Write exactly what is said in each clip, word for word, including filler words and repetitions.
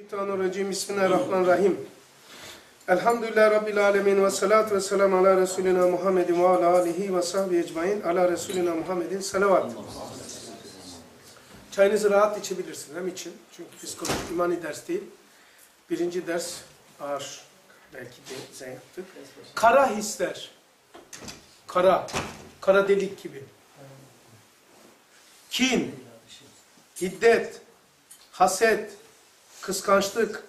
Bismillahirrahmanirrahim. Bismillahirrahmanirrahim. Elhamdülillah Rabbil alemin ve salatu ve selamu ala Resulina Muhammedin ve ala alihi ve sahbihi ecmain. Ala Resulina Muhammedin salavat. Çayınızı rahat içebilirsiniz. Hem için. Çünkü psikoloji imani ders değil. Birinci ders ağır. Belki de bize yaptık. Kara hisler. Kara. Kara delik gibi. Kin. Hiddet. Haset. Kıskançlık,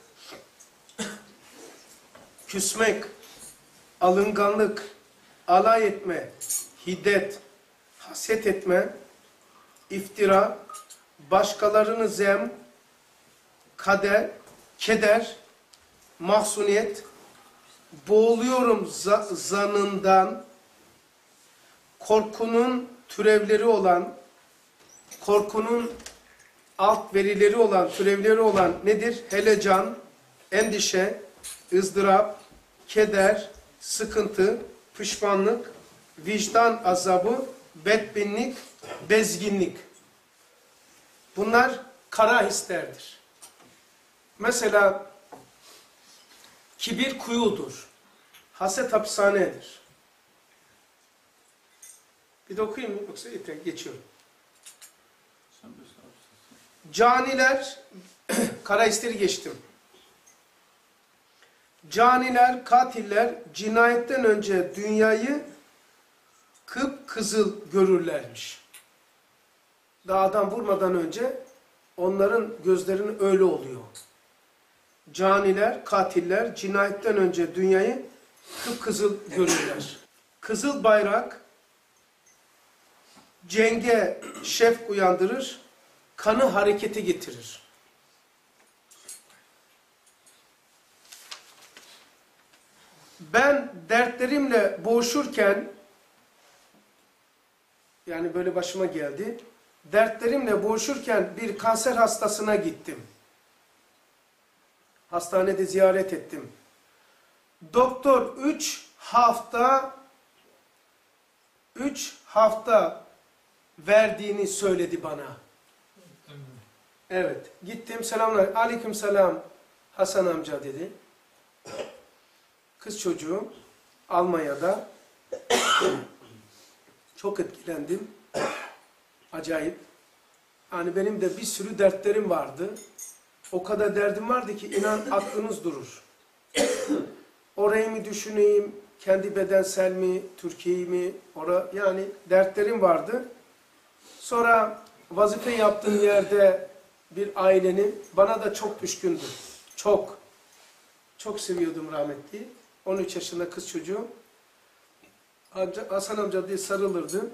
küsmek, alınganlık, alay etme, hiddet, haset etme, iftira, başkalarını zem, kader, keder, mahzuniyet, boğuluyorum zanından, korkunun türevleri olan, korkunun alt verileri olan, türevleri olan nedir? Helecan, endişe, ızdırap, keder, sıkıntı, pişmanlık, vicdan azabı, bedbinlik, bezginlik. Bunlar kara hislerdir. Mesela kibir kuyudur. Haset hapishanedir. Bir de okuyayım mı? Yoksa yeter, geçiyorum. Caniler, kara hisleri geçtim. Caniler, katiller cinayetten önce dünyayı kıpkızıl görürlermiş. Daha adam vurmadan önce onların gözlerinin öyle oluyor. Caniler, katiller cinayetten önce dünyayı kıpkızıl görürler. Kızıl bayrak cenge şevk uyandırır. Kanı harekete getirir. Ben dertlerimle boğuşurken, yani böyle başıma geldi, dertlerimle boğuşurken bir kanser hastasına gittim. Hastanede ziyaret ettim. Doktor üç hafta, üç hafta verdiğini söyledi bana. Evet. Gittim. Selamünaleyküm. Aleykümselam Hasan amca dedi. Kız çocuğu Almanya'da. Çok etkilendim. Acayip. Yani benim de bir sürü dertlerim vardı. O kadar derdim vardı ki inan aklınız durur. Orayı mı düşüneyim? Kendi bedensel mi? Türkiye'yi mi? Ora, yani dertlerim vardı. Sonra vazife yaptığım yerde bir ailenin bana da çok düşkündü. Çok. Çok seviyordum rahmetli. on üç yaşında kız çocuğu. Hasan amca diye sarılırdı.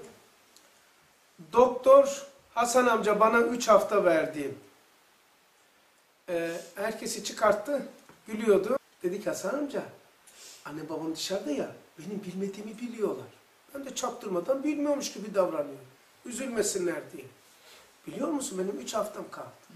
Doktor Hasan amca bana üç hafta verdi. Ee, herkesi çıkarttı. Gülüyordu. Dedi ki Hasan amca, anne babam dışarıda ya, benim bilmediğimi biliyorlar. Ben de çaktırmadan bilmiyormuş gibi davranıyorum. Üzülmesinler diye. Biliyor musun benim üç haftam kaldı. Hmm.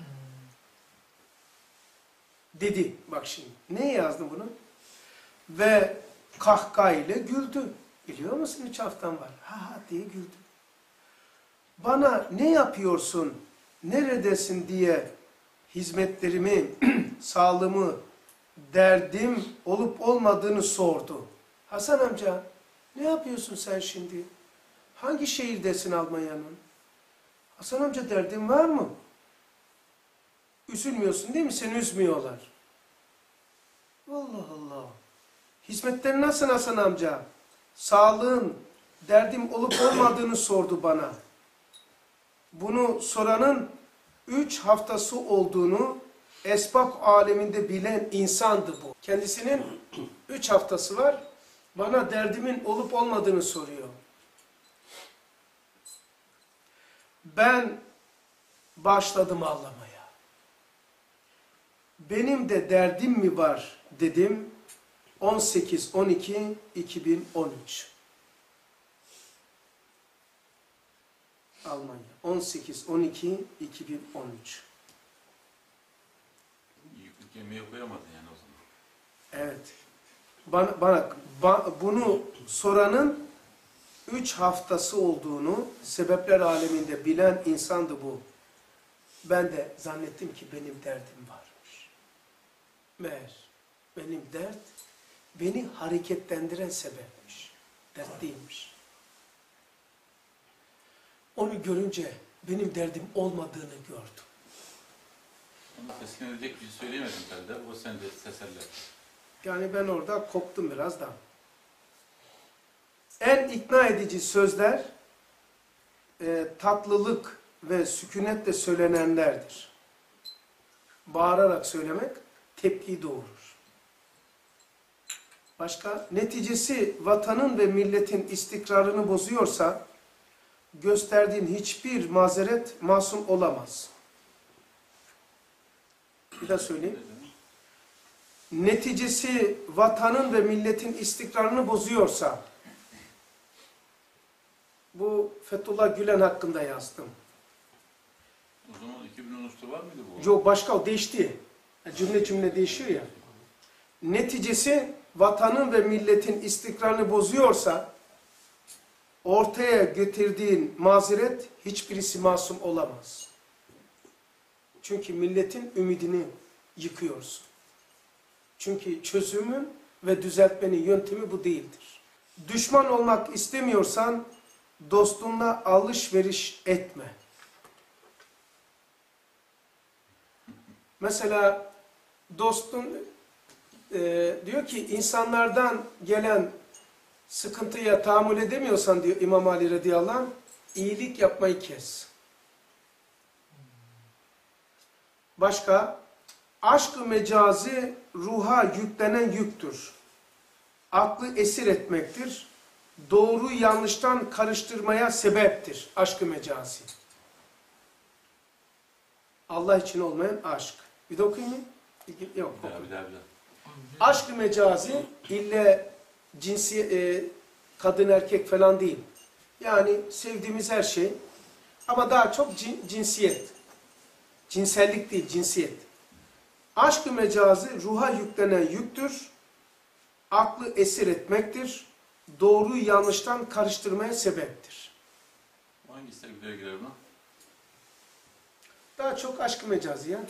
Dedi. Bak şimdi. Neye yazdım bunu? Ve kahkahayla güldü. Biliyor musun üç haftam var. Ha ha diye güldü. Bana ne yapıyorsun, neredesin diye hizmetlerimi, sağlığımı, derdim olup olmadığını sordu. Hasan amca ne yapıyorsun sen şimdi? Hangi şehirdesin Almanya'nın? Hasan amca derdin var mı? Üzülmüyorsun değil mi? Seni üzmüyorlar. Allah Allah. Hizmetlerin nasıl Hasan amca? Sağlığın, derdim olup olmadığını sordu bana. Bunu soranın üç haftası olduğunu esbab aleminde bilen insandı bu. Kendisinin üç haftası var. Bana derdimin olup olmadığını soruyor. Ben başladım ağlamaya. Benim de derdim mi var dedim. on sekiz on iki iki bin on üç Almanya. on sekiz on iki iki bin on üç Yüklük yemeği okuyamadın yani o zaman. Evet. Bana, bana ba, bunu soranın üç haftası olduğunu sebepler aleminde bilen insandı bu. Ben de zannettim ki benim derdim varmış. Meğer benim dert beni hareketlendiren sebepmiş. Dert değilmiş. Onu görünce benim derdim olmadığını gördüm. Onu teskin edecek bir şey söyleyemedim herhalde. O seni de teselli etti. Yani ben orada koptum biraz da. En ikna edici sözler e, tatlılık ve sükunetle söylenenlerdir. Bağırarak söylemek tepki doğurur. Başka, neticesi vatanın ve milletin istikrarını bozuyorsa gösterdiğin hiçbir mazeret masum olamaz. Bir daha söyleyeyim. Neticesi vatanın ve milletin istikrarını bozuyorsa, bu Fethullah Gülen hakkında yazdım. O zaman iki bin on üçte var mıydı bu? Yok, başka, o değişti. Cümle cümle değişiyor ya. Neticesi vatanın ve milletin istikrarını bozuyorsa ortaya getirdiğin mazeret hiçbirisi masum olamaz. Çünkü milletin ümidini yıkıyorsun. Çünkü çözümün ve düzeltmenin yöntemi bu değildir. Düşman olmak istemiyorsan dostunla alışveriş etme. Mesela dostun e, diyor ki insanlardan gelen sıkıntıya tahammül edemiyorsan diyor İmam Ali radıyallahu anh, iyilik yapmayı kes. Başka, aşk-ı mecazi ruha yüklenen yüktür. Aklı esir etmektir. Doğru yanlıştan karıştırmaya sebeptir aşk-ı mecazi. Allah için olmayan aşk. Bir de okuyayım mı? Yok. Bir daha, bir daha, bir daha. Aşk-ı mecazi ille cinsi, e, kadın erkek falan değil. Yani sevdiğimiz her şey. Ama daha çok cin, cinsiyet. Cinsellik değil, cinsiyet. Aşk-ı mecazi ruha yüklenen yüktür. Aklı esir etmektir. Doğruyu yanlıştan karıştırmaya sebeptir. Hangi sevgilere girer buna? Daha çok aşk-ı mecazi ya.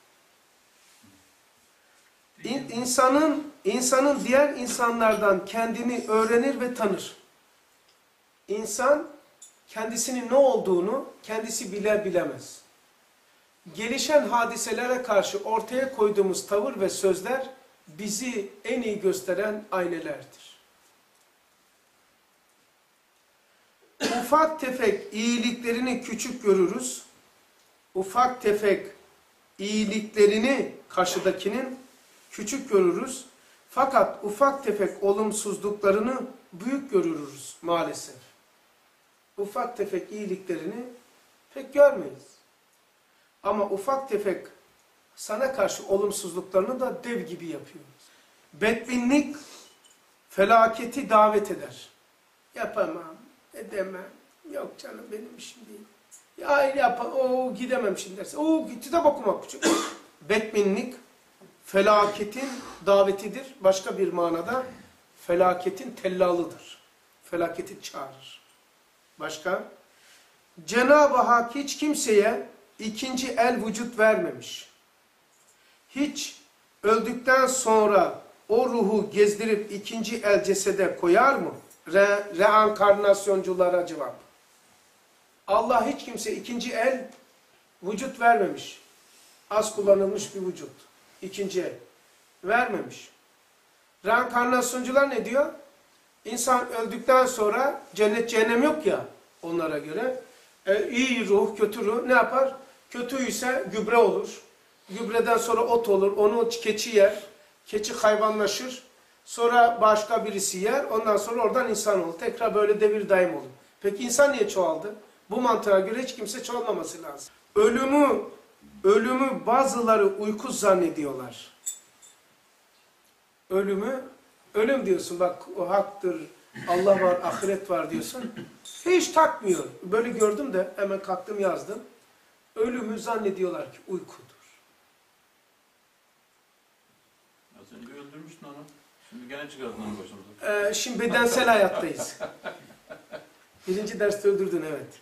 İn, insanın, insanın diğer insanlardan kendini öğrenir ve tanır. İnsan kendisinin ne olduğunu kendisi biler bilemez. Gelişen hadiselere karşı ortaya koyduğumuz tavır ve sözler bizi en iyi gösteren aynelerdir. Ufak tefek iyiliklerini küçük görürüz. Ufak tefek iyiliklerini karşıdakinin küçük görürüz. Fakat ufak tefek olumsuzluklarını büyük görürüz maalesef. Ufak tefek iyiliklerini pek görmeyiz. Ama ufak tefek sana karşı olumsuzluklarını da dev gibi yapıyoruz. Bedbinlik felaketi davet eder. Yapamam, edemem, yok canım benim işim değil. Ya yapamam, o gidemem şimdi derse. O kitap okumak için. Bedbinlik felaketin davetidir. Başka bir manada felaketin tellalıdır. Felaketi çağırır. Başka? Cenab-ı Hak hiç kimseye ikinci el vücut vermemiş. Hiç öldükten sonra o ruhu gezdirip ikinci el cesede koyar mı? Re reenkarnasyonculara cevap. Allah hiç kimse ikinci el vücut vermemiş. Az kullanılmış bir vücut. İkinci el. Vermemiş. Reenkarnasyoncular ne diyor? İnsan öldükten sonra cennet cehennem yok ya onlara göre. E, iyi ruh, kötü ruh ne yapar? Kötü ise gübre olur. Gübreden sonra ot olur. Onu keçi yer. Keçi hayvanlaşır. Sonra başka birisi yer. Ondan sonra oradan insan olur. Tekrar böyle devir daim olur. Peki insan niye çoğaldı? Bu mantığa göre hiç kimse çoğalmaması lazım. Ölümü, ölümü bazıları uyku zannediyorlar. Ölümü, ölüm diyorsun bak o haktır, Allah var, ahiret var diyorsun. Hiç takmıyor. Böyle gördüm de hemen kalktım yazdım. Ölümü zannediyorlar ki uykudur. Az önce öldürmüştün onu. Şimdi gene çıkardın onu başımıza. Ee, şimdi bedensel hayattayız. Birinci derste öldürdün evet.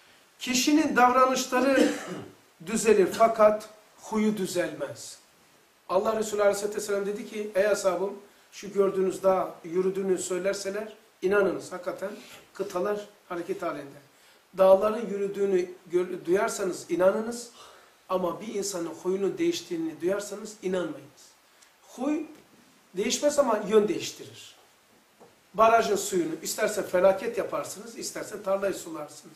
Kişinin davranışları düzelir fakat huyu düzelmez. Allah Resulü Aleyhisselatü Vesselam dedi ki, ey ashabım şu gördüğünüz dağ yürüdüğünü söylerseler inanınız, hakikaten kıtalar hareket halinde. Dağların yürüdüğünü duyarsanız inanınız ama bir insanın huyunun değiştiğini duyarsanız inanmayınız. Huy değişmez ama yön değiştirir. Barajın suyunu istersen felaket yaparsınız, istersen tarlayı sularsınız.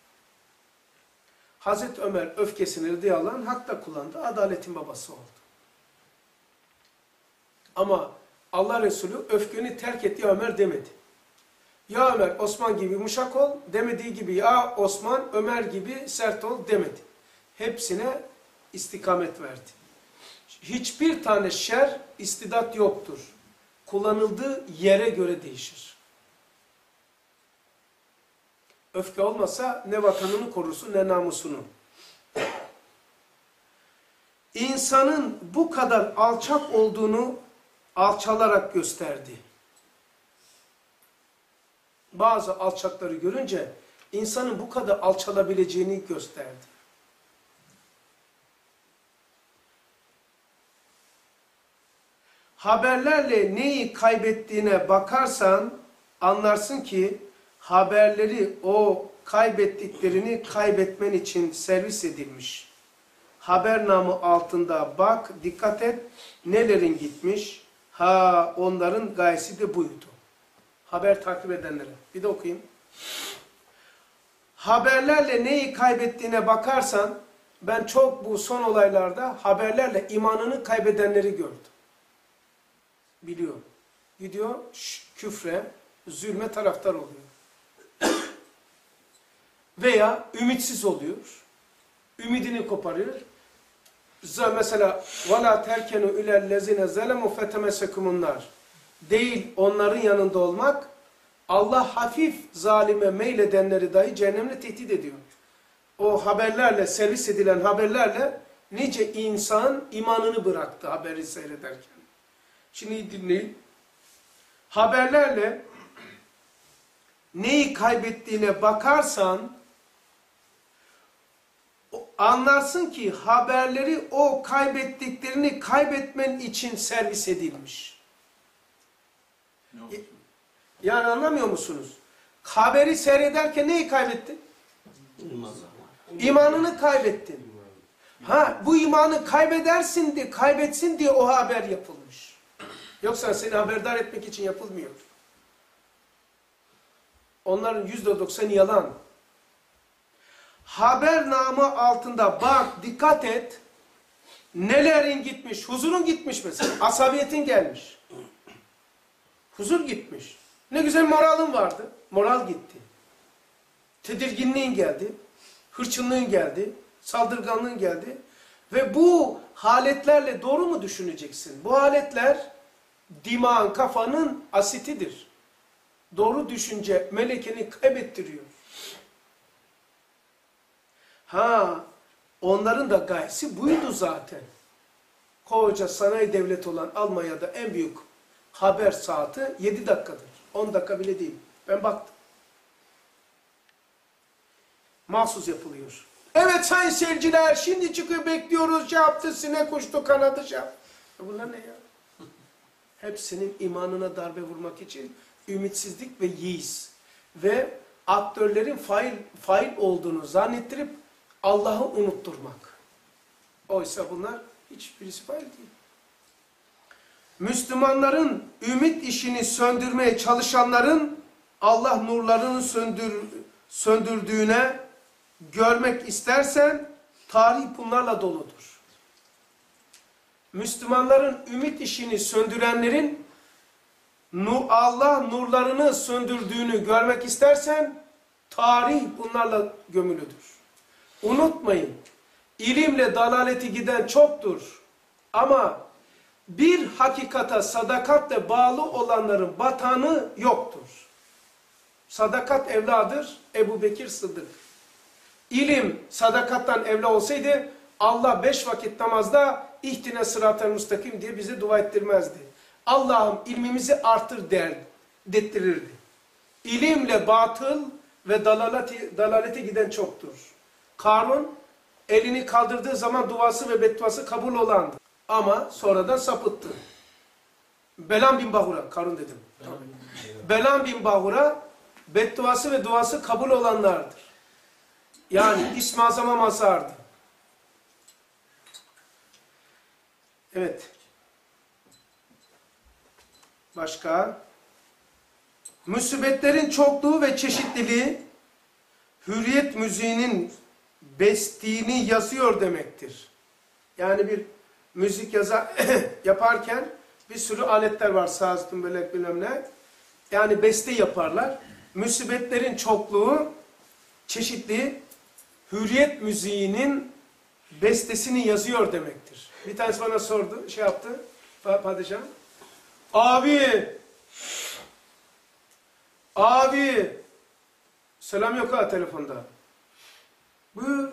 Hazreti Ömer öfkesini radıyallahu anh hakta kullandı, adaletin babası oldu. Ama Allah Resulü öfkeni terk et ya Ömer demedi. Ya Ömer Osman gibi yumuşak ol demediği gibi ya Osman Ömer gibi sert ol demedi. Hepsine istikamet verdi. Hiçbir tane şer istidat yoktur. Kullanıldığı yere göre değişir. Öfke olmasa ne vatanını korursun ne namusunu. İnsanın bu kadar alçak olduğunu alçalarak gösterdi. Bazı alçakları görünce insanın bu kadar alçalabileceğini gösterdi. Haberlerle neyi kaybettiğine bakarsan anlarsın ki haberleri o kaybettiklerini kaybetmen için servis edilmiş. Haber namı altında bak, dikkat et, nelerin gitmiş. Ha, onların gayesi de buydu. Haber takip edenlere. Bir de okuyayım. Haberlerle neyi kaybettiğine bakarsan, ben çok bu son olaylarda haberlerle imanını kaybedenleri gördüm. Biliyorum. Gidiyor küfre, zulme taraftar oluyor. Veya ümitsiz oluyor. Ümidini koparıyor. Mesela وَلَا تَرْكَنُوا اِلَى الَّذِينَ زَلَمُوا فَتَمَسَكُمُ النَّارِ değil, onların yanında olmak, Allah hafif zalime meyledenleri dahi cehennemle tehdit ediyor. O haberlerle, servis edilen haberlerle nice insan imanını bıraktı haberi seyrederken. Şimdi dinleyin. Haberlerle neyi kaybettiğine bakarsan anlarsın ki haberleri o kaybettiklerini kaybetmen için servis edilmiş. Yani anlamıyor musunuz? Haberi seyrederken neyi kaybettin? İmanını kaybettin. Ha, bu imanı kaybedersin diye, kaybetsin diye o haber yapılmış. Yoksa seni haberdar etmek için yapılmıyor. Onların yüzde doksanı yalan. Haber namı altında bak, dikkat et. Nelerin gitmiş? Huzurun gitmiş mesela. Asabiyetin gelmiş. Huzur gitmiş. Ne güzel moralin vardı. Moral gitti. Tedirginliğin geldi. Hırçınlığın geldi. Saldırganlığın geldi. Ve bu haletlerle doğru mu düşüneceksin? Bu haletler dimağın, kafanın asitidir. Doğru düşünce melekeni kaybettiriyor. Ha, onların da gayesi buydu zaten. Koca sanayi devleti olan Almanya'da en büyük haber saati yedi dakikadır. on dakika bile değil. Ben baktım. Mahsus yapılıyor. Evet sayın seyirciler, şimdi çıkıyor bekliyoruz. Şey yaptı, sinek uçtu, kanadı şey yaptı. Bunlar ne ya? Hepsinin imanına darbe vurmak için ümitsizlik ve yiğiz. Ve aktörlerin fail, fail olduğunu zannettirip Allah'ı unutturmak. Oysa bunlar hiçbirisi fail değil. Müslümanların ümit işini söndürmeye çalışanların Allah nurlarını söndür, söndürdüğüne görmek istersen tarih bunlarla doludur. Müslümanların ümit işini söndürenlerin Allah nurlarını söndürdüğünü görmek istersen tarih bunlarla gömülüdür. Unutmayın, ilimle dalaleti giden çoktur ama bir hakikata sadakatle bağlı olanların batanı yoktur. Sadakat evladır Ebu Bekir Sıddık. İlim sadakattan evla olsaydı Allah beş vakit namazda ihtine sırat-ı müstakim diye bize dua ettirmezdi. Allah'ım ilmimizi artır der, dettirirdi. İlimle batıl ve dalaleti, dalalete giden çoktur. Karun elini kaldırdığı zaman duası ve bedduası kabul olandı. Ama sonradan sapıttı. Belam bin Bahura, Karun dedim. Belam bin Bahura bedduası ve duası kabul olanlardır. Yani İsmi Azam'a mazhardı. Evet. Başka? Musibetlerin çokluğu ve çeşitliliği hürriyet müziğinin bestiğini yazıyor demektir. Yani bir müzik yaza yaparken bir sürü aletler var. Saz, tümbelek bilmem ne. Yani beste yaparlar. Musibetlerin çokluğu, çeşitli hürriyet müziğinin bestesini yazıyor demektir. Bir tanesi bana sordu, şey yaptı, padişah. Abi, abi, selam yok ha telefonda. Buyur.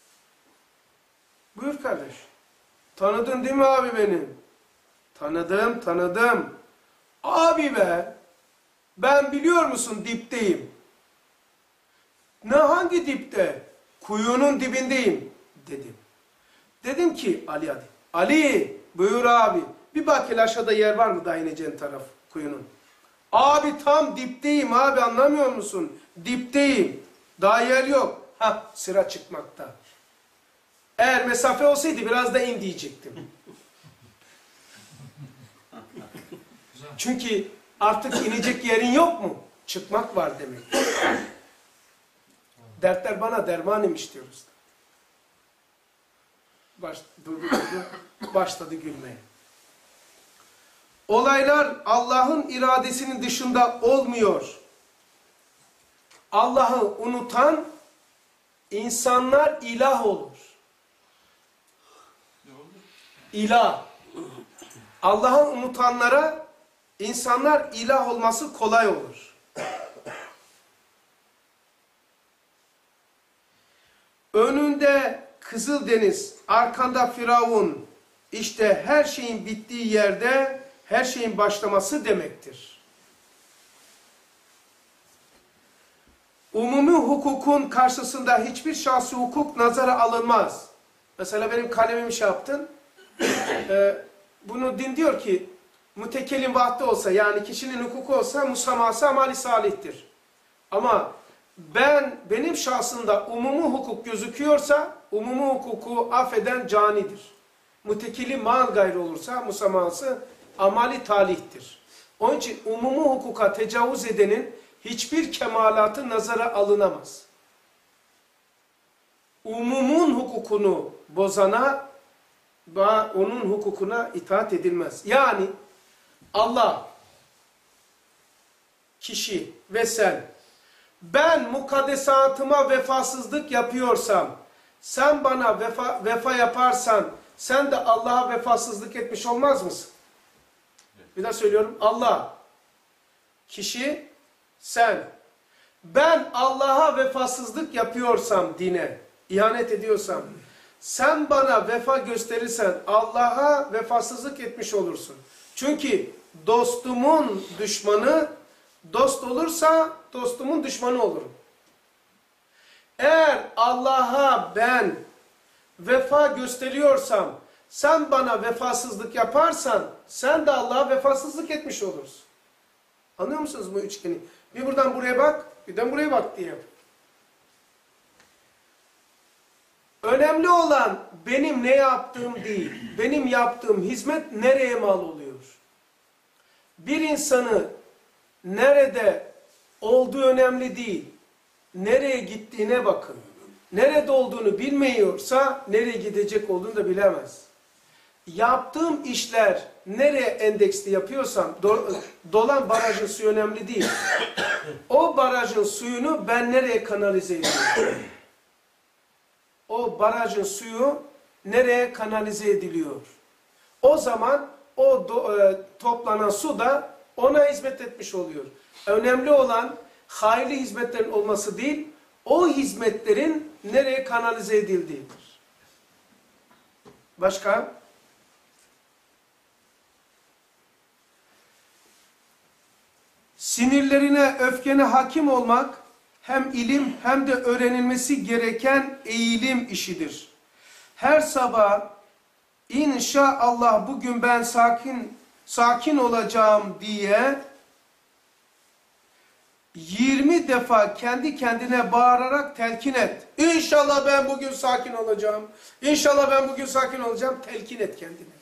Buyur kardeş. Tanıdın değil mi abi benim? Tanıdım, tanıdım. Abi be, ben biliyor musun dipteyim. Ne hangi dipte? Kuyunun dibindeyim dedim. Dedim ki Ali hadi. Ali buyur abi. Bir bak hele aşağıda yer var mı daha ineceğin taraf kuyunun? Abi tam dipteyim abi anlamıyor musun? Dipteyim. Daha yer yok. Ha sıra çıkmakta. Eğer mesafe olsaydı biraz da in diyecektim. Çünkü artık inecek yerin yok mu? Çıkmak var demek. Dertler bana derman imiş diyoruz. Baş, durdu, durdu, başladı gülmeye. Olaylar Allah'ın iradesinin dışında olmuyor. Allah'ı unutan insanlar ilah olur. İlah. Allah'ı unutanlara insanlar ilah olması kolay olur. Önünde Kızıldeniz, arkanda Firavun, işte her şeyin bittiği yerde her şeyin başlaması demektir. Umumi hukukun karşısında hiçbir şahsi hukuk nazara alınmaz. Mesela benim kalemimi şey yaptın, e, bunu din diyor ki, mütekellim vahdi olsa, yani kişinin hukuku olsa, musaması amali salihtir. Ama ben, benim şahsında umumi hukuk gözüküyorsa, umumi hukuku affeden canidir. Mütekellim mal gayrı olursa, musaması amali talihtir. Onun için umumi hukuka tecavüz edenin hiçbir kemalatı nazara alınamaz. Umumun hukukunu bozana, onun hukukuna itaat edilmez. Yani Allah, kişi ve sen, ben mukaddesatıma vefasızlık yapıyorsam, sen bana vefa, vefa yaparsan, sen de Allah'a vefasızlık etmiş olmaz mısın? Bir daha söylüyorum. Allah, kişi, sen. Ben Allah'a vefasızlık yapıyorsam dine, ihanet ediyorsam, sen bana vefa gösterirsen Allah'a vefasızlık etmiş olursun. Çünkü dostumun düşmanı, dost olursa dostumun düşmanı olurum. Eğer Allah'a ben vefa gösteriyorsam, sen bana vefasızlık yaparsan, sen de Allah'a vefasızlık etmiş olursun. Anlıyor musunuz bu üçgeni? Bir buradan buraya bak, birden buraya bak diye. Önemli olan benim ne yaptığım değil, benim yaptığım hizmet nereye mal oluyor? Bir insanı nerede olduğu önemli değil, nereye gittiğine bakın. Nerede olduğunu bilmiyorsa nereye gidecek olduğunu da bilemez. Yaptığım işler nereye endeksli yapıyorsam, do, dolan barajın suyu önemli değil. O barajın suyunu ben nereye kanalize ediyorum? O barajın suyu nereye kanalize ediliyor? O zaman o do, e, toplanan su da ona hizmet etmiş oluyor. Önemli olan hayırlı hizmetlerin olması değil, o hizmetlerin nereye kanalize edildiğidir. Başka? Sinirlerine, öfkene hakim olmak hem ilim hem de öğrenilmesi gereken eğilim işidir. Her sabah İnşallah bugün ben sakin sakin olacağım diye yirmi defa kendi kendine bağırarak telkin et. İnşallah ben bugün sakin olacağım. İnşallah ben bugün sakin olacağım. Telkin et kendine.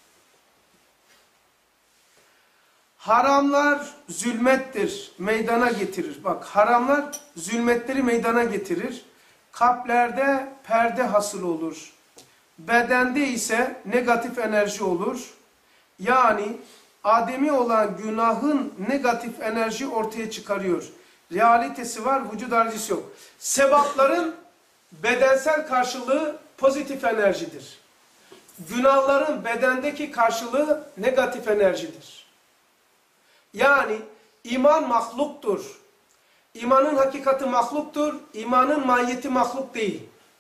Haramlar zulmettir, meydana getirir. Bak, haramlar zulmetleri meydana getirir. Kalplerde perde hasıl olur. Bedende ise negatif enerji olur. Yani ademi olan günahın negatif enerji ortaya çıkarıyor. Realitesi var, vücut arzisi yok. Sevapların bedensel karşılığı pozitif enerjidir. Günahların bedendeki karşılığı negatif enerjidir. Yani iman mahluktur. İmanın hakikati mahluktur. İmanın mahiyeti mahluk değil.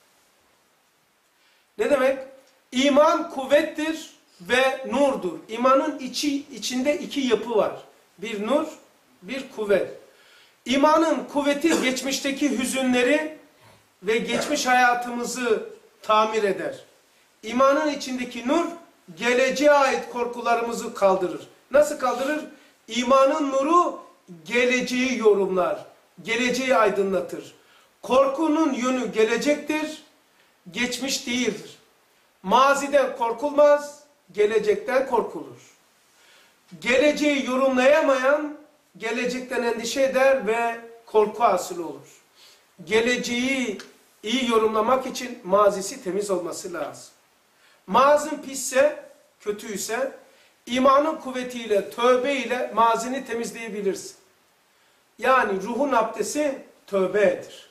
Ne demek? İman kuvvettir ve nurdur. İmanın içi, içinde iki yapı var. Bir nur, bir kuvvet. İmanın kuvveti geçmişteki hüzünleri ve geçmiş hayatımızı tamir eder. İmanın içindeki nur, geleceğe ait korkularımızı kaldırır. Nasıl kaldırır? İmanın nuru geleceği yorumlar, geleceği aydınlatır. Korkunun yönü gelecektir, geçmiş değildir. Maziden korkulmaz, gelecekten korkulur. Geleceği yorumlayamayan, gelecekten endişe eder ve korku hasıl olur. Geleceği iyi yorumlamak için mazisi temiz olması lazım. Mazin pisse, kötüyse, imanın kuvvetiyle, tövbe ile mazini temizleyebilirsin. Yani ruhun abdesti tövbedir.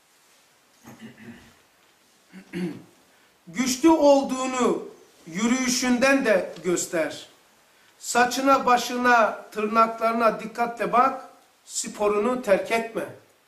Güçlü olduğunu yürüyüşünden de göster. Saçına, başına, tırnaklarına dikkatle bak, sporunu terk etme.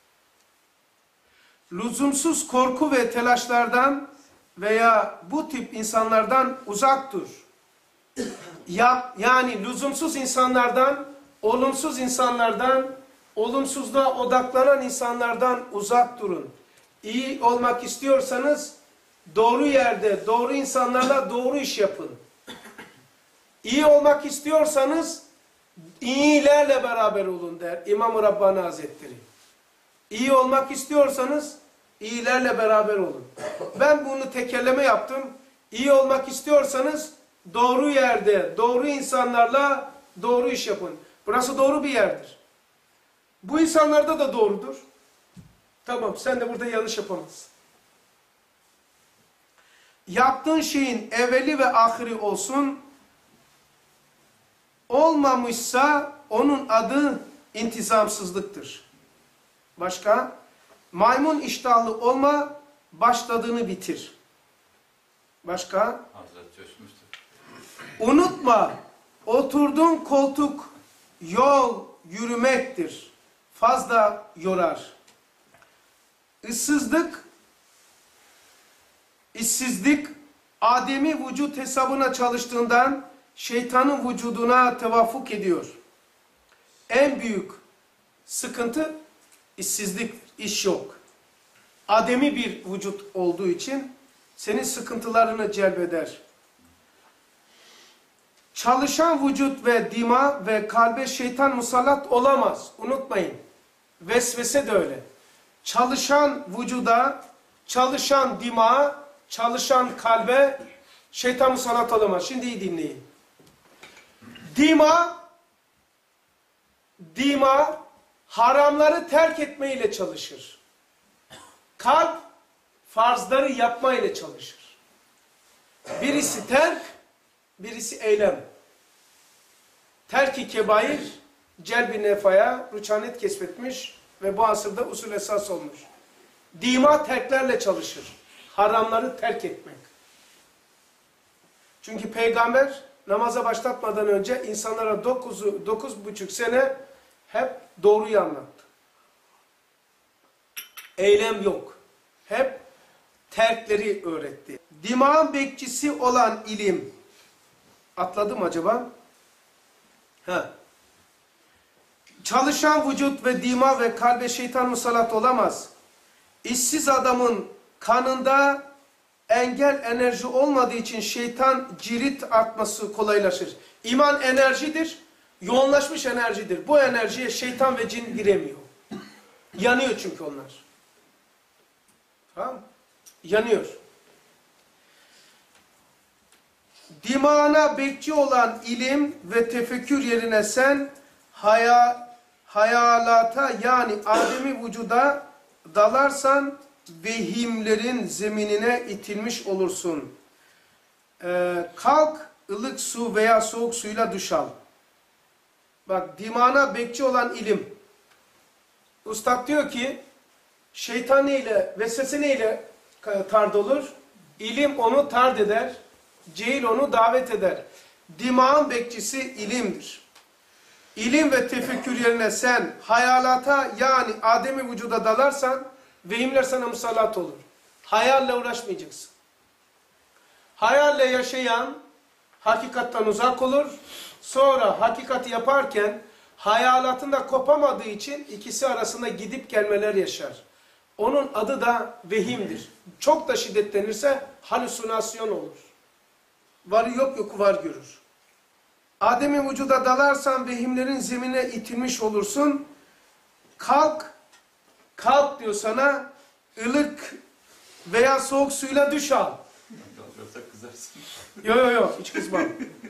Lüzumsuz korku ve telaşlardan veya bu tip insanlardan uzak dur. Ya, yani lüzumsuz insanlardan, olumsuz insanlardan, olumsuzluğa odaklanan insanlardan uzak durun. İyi olmak istiyorsanız doğru yerde, doğru insanlarla doğru iş yapın. İyi olmak istiyorsanız iyilerle beraber olun der İmam-ı Rabbani Hazretleri. İyi olmak istiyorsanız iyilerle beraber olun. Ben bunu tekerleme yaptım. İyi olmak istiyorsanız doğru yerde, doğru insanlarla doğru iş yapın. Burası doğru bir yerdir. Bu insanlarda da doğrudur. Tamam, sen de burada yanlış yapamazsın. Yaptığın şeyin evveli ve ahiri olsun. Olmamışsa onun adı intizamsızlıktır. Başka? Maymun iştahlı olma, başladığını bitir. Başka? Hazret coşmuştur. Unutma, oturduğun koltuk yol yürümektir. Fazla yorar. İşsizlik, işsizlik, ademi vücut hesabına çalıştığından şeytanın vücuduna tevafuk ediyor. En büyük sıkıntı işsizlik, iş yok. Ademi bir vücut olduğu için senin sıkıntılarını celbeder. Çalışan vücut ve dima ve kalbe şeytan musallat olamaz. Unutmayın. Vesvese de öyle. Çalışan vücuda, çalışan dima, çalışan kalbe şeytan musallat olamaz. Şimdi iyi dinleyin. Dima, dima haramları terk etmeyle çalışır. Kalp farzları yapmayla çalışır. Birisi terk, birisi eylem. Terk-i kebair, celb-i nefaya rüçhanet kesbetmiş ve bu asırda usul esas olmuş. Dima terklerle çalışır. Haramları terk etmek. Çünkü peygamber namaza başlatmadan önce insanlara dokuzu, dokuz buçuk sene hep doğruyu anlattı. Eylem yok. Hep terkleri öğretti. Dimağın bekçisi olan ilim. Atladım acaba? Ha. Çalışan vücut ve dima ve kalbe şeytan musallat olamaz. İşsiz adamın kanında engel enerji olmadığı için şeytan cirit atması kolaylaşır. İman enerjidir, yoğunlaşmış enerjidir. Bu enerjiye şeytan ve cin giremiyor. Yanıyor çünkü onlar. Tamam mı? Yanıyor. Dimağına bekçi olan ilim ve tefekkür yerine sen haya, hayalata yani ademi vücuda dalarsan vehimlerin zeminine itilmiş olursun. Ee, kalk ılık su veya soğuk suyla duş al. Bak, dimağına bekçi olan ilim. Ustad diyor ki şeytan neyle, vesvese neyle tard olur? İlim onu tard eder. Cehil onu davet eder. Dimağın bekçisi ilimdir. İlim ve tefekkür yerine sen hayalata yani ademi vücuda dalarsan vehimler sana musallat olur. Hayalle uğraşmayacaksın. Hayalle yaşayan hakikattan uzak olur. Sonra hakikati yaparken hayalatında kopamadığı için ikisi arasında gidip gelmeler yaşar. Onun adı da vehimdir. Çok da şiddetlenirse halüsinasyon olur. Varı yok yoku var görür. Adem'in vücuda dalarsan vehimlerin zemine itilmiş olursun. Kalk, kalk diyor sana, ılık veya soğuk suyla duş al. Kalkarsak kızarsın. Yok yok yok, hiç kızmam.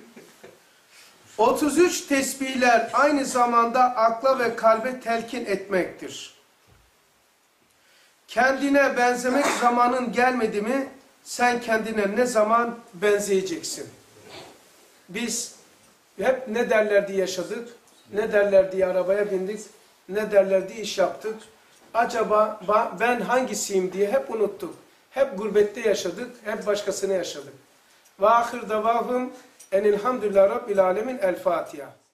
otuz üç tesbihler aynı zamanda akla ve kalbe telkin etmektir. Kendine benzemek zamanın gelmedi mi, sen kendine ne zaman benzeyeceksin? Biz hep ne derler diye yaşadık, ne derler diye arabaya bindik, ne derler diye iş yaptık. Acaba ben hangisiyim diye hep unuttuk. Hep gurbette yaşadık, hep başkasını yaşadık. Ve ahir davahum enilhamdülillah rabbil alemin el Fatiha.